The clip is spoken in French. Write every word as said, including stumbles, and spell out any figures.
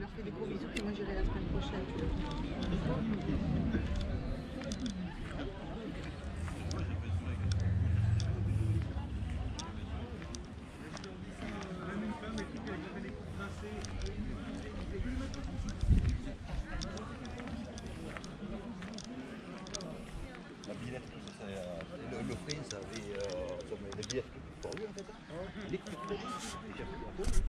leur fais des gros bisous et moi j'irai la semaine prochaine. La billette, c'est euh, le, le prince avait euh, comme les billets pour lui en fait. Hein.